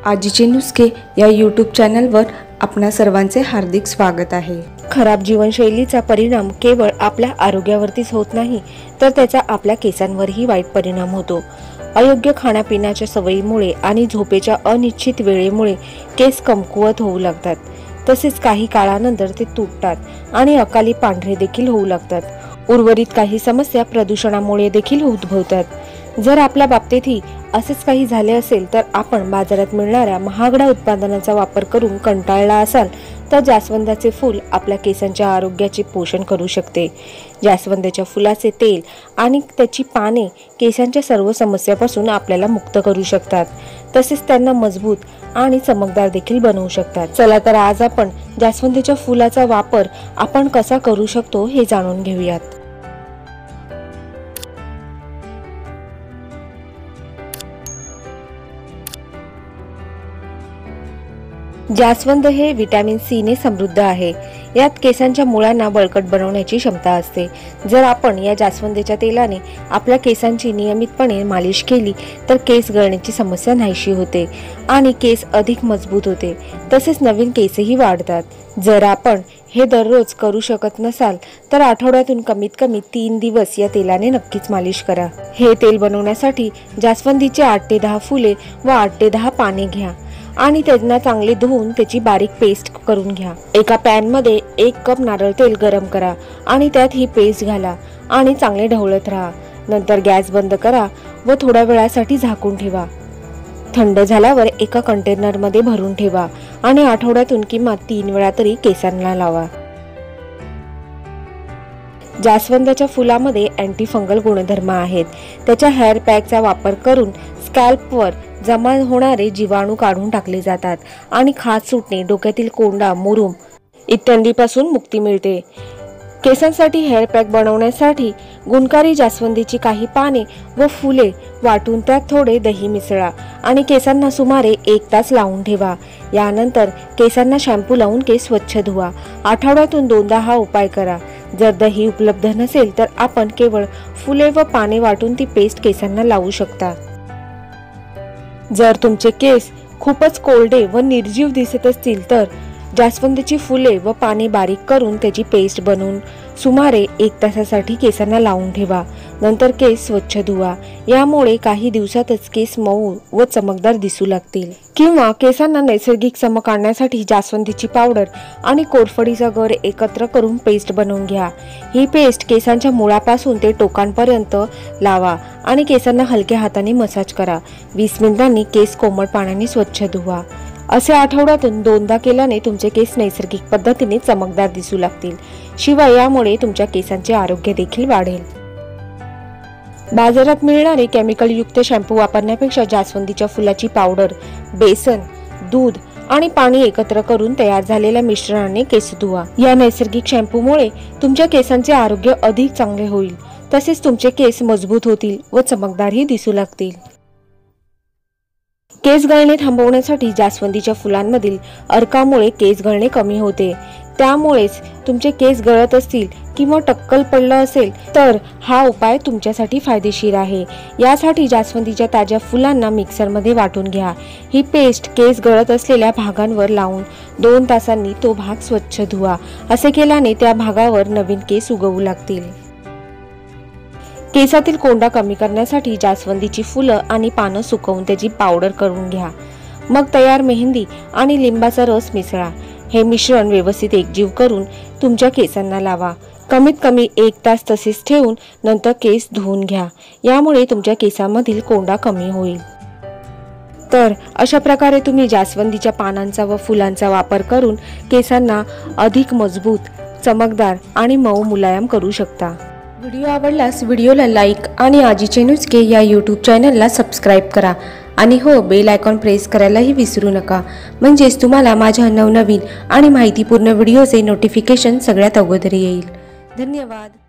आजीचे नुस्खे या यूट्यूब चॅनलवर आपणा सर्वांचे हार्दिक स्वागत आहे। खराब जीवनशैलीचा परिणाम केवळ आपल्या आरोग्यावरतीच होत नाही तर त्याचा आपल्या केसांवरही वाईट परिणाम होतो। अयोग्य खाण्यापिण्याच्या सवयीमुळे आणि झोपेच्या अनिश्चित वेळेमुळे केस कमकुवत होऊ लागतात। तसेच काही काळानंतर ते तुटतात आणि अकाली पांढरे देखील होऊ लागतात। उर्वरित काही समस्या प्रदूषणामुळे देखील उद्भवतात। जर आपल्या बाबतीतही असेच काही झाले असेल तर आपण बाजारात मिळणाऱ्या महागड्या उत्पादनांचा वापर करून कंटाळला असाल तर जास्वंदाचे फूल आपल्या केसांच्या आरोग्याचे पोषण करू शकते। जास्वंदाच्या फुलाचे तेल आणि त्याची पाने केसांच्या सर्व समस्यांपासून आपल्याला मुक्त करू शकतात। तसेच त्यांना मजबूत आणि चमकदार देखील बनवू शकतात। चला तर आज आपण जास्वंदाच्या फुलाचा वापर आपण कसा करू शकतो हे जाणून घेऊयात। जास्वंद हे विटॅमिन सी ने समृद्ध आहे। यात केसांच्या मुळांना बळकट बनवण्याची क्षमता असते। जर आपण या जास्वंदाच्या तेलाने आपल्या केसांची नियमितपणे मालिश केली तर केस गळण्याची समस्या नाहीशी होते आणि केस अधिक मजबूत होते। तसेच नवीन केसही वाढतात। जर आपण हे दररोज करू शकत नसाल तर आठवड्यातून कमीत कमी 3 दिवस या तेलाने नक्कीच मालिश करा। हे तेल बनवण्यासाठी जास्वंदीचे 8 ते 10 फुले व 8 ते 10 पाने घ्या आणि त्यांना चांगले धुवून त्याची बारीक पेस्ट करून घ्या। एका पॅन मध्ये 1 कप नारळ तेल गरम करा आणि त्यात ही पेस्ट घाला आणि चांगले ढवळत राहा। नंतर गॅस बंद करा व थोड्या वेळासाठी झाकून ठेवा। थंड झाल्यावर एका कंटेनर मध्ये भरून ठेवा आणि आठवड्यातून किमान 3 वेळा तरी केसांना लावा। जास्वंदाच्या फुलामध्ये अँटी फंगल गुणधर्म आहेत। त्याच्या हेअर पॅकचा वापर करून स्कॅल्पवर जमा होणारे जीवाणू काढून टाकले जातात आणि खाज सुटणे, डोक्यातील कोंडा, मुरूम इत्यादींपासून मुक्ती मिळते। केसांसाठी हेअर पॅक बनवण्यासाठी गुणकारी जास्वंदीची काही पाने व फुले वाटून त्यात थोडे दही मिसळा आणि केसांना सुमारे 1 तास लावून ठेवा। यानंतर केसांना शॅम्पू लावून केस स्वच्छ धुवा। आठवड्यातून 2दा हा उपाय करा। जर दही उपलब्ध नसेल तर आपण केवळ फुले व पाने वाटून ती पेस्ट केसांना लावू शकता। जर तुमचे केस खूपच कोरडे व निर्जीव दिसत असतील तर जास्वंदीची फुले व पाने बारीक करून त्याची पेस्ट बनवून सुमारे 1 तासासाठी केसांना लावून ठेवा। नंतर केस स्वच्छ धुवा। यामुळे काही दिवसातच केस मऊ व चमकदार दिसू लागतील। किंवा केसांना नैसर्गिक चमक आणण्यासाठी जास्वंदीची पावडर आणि कोरफडीचा गर एकत्र करून पेस्ट बनवून घ्या। ही पेस्ट केसांच्या मुळापासून ते टोकांपर्यंत लावा आणि केसांना हलक्या हाताने मसाज करा। 20 मिनिटांनी केस कोमट पाण्याने स्वच्छ धुवा। असे आठवड्यातून 2दा केल्याने तुमचे केस नैसर्गिक पद्धतीने चमकदार दिसू लागतील। शिवाय यामुळे तुमच्या केसांचे आरोग्य देखील वाढेल। बाजारात मिळणारे केमिकल युक्त शॅम्पू वापरण्यापेक्षा जास्वंदीच्या फुलाची पावडर, बेसन, दूध आणि पाणी एकत्र करून तयार झालेल्या मिश्रणाने केस धुवा। या नैसर्गिक शॅम्पूमुळे तुमच्या केसांचे आरोग्य अधिक चांगले होईल। तसेच तुमचे केस मजबूत होतील व चमकदारही दिसू लागतील। केस गळणे थांबवण्यासाठी जास्वंदीच्या फुलांमधील अर्कामुळे केस गळणे कमी होते। त्यामुळेच तुमचे केस गळत असतील किंवा टक्कल पडलं असेल तर हा उपाय तुमच्यासाठी फायदेशीर आहे। यासाठी जास्वंदीच्या ताज्या फुलांना मिक्सरमध्ये वाटून घ्या। ही पेस्ट केस गळत असलेल्या भागांवर लावून 2 तासांनी तो भाग स्वच्छ धुवा। असे केल्याने त्या भागावर नवीन केस उगवू लागतील। केसातील कोंडा कमी करण्यासाठी जास्वंदीची फुलं आणि पानं सुकवून त्याची पावडर करून घ्या। मग तयार मेहंदी आणि लिंबाचा रस मिसळा। हे मिश्रण व्यवस्थित एकजीव करून तुमच्या केसांना लावा। कमीत कमी 1 तास तसेच ठेवून नंतर केस धुवून घ्या। यामुळे तुमच्या केसांमधील कोंडा कमी होईल। तर अशा प्रकारे तुम्ही जास्वंदीच्या पानांचा व फुलांचा वापर करून केसांना अधिक मजबूत, चमकदार आणि मऊ मुलायम करू शकता। व्हिडिओ आवडल्यास व्हिडिओला लाईक आणि आजीचे नुस्खे या यूट्यूब चॅनलला सबस्क्राईब करा आणि हो, बेल आयकॉन प्रेस करायलाही विसरू नका। म्हणजेच तुम्हाला माझ्या नवनवीन आणि माहितीपूर्ण व्हिडिओचे नोटिफिकेशन सगळ्यात अगोदर येईल। धन्यवाद।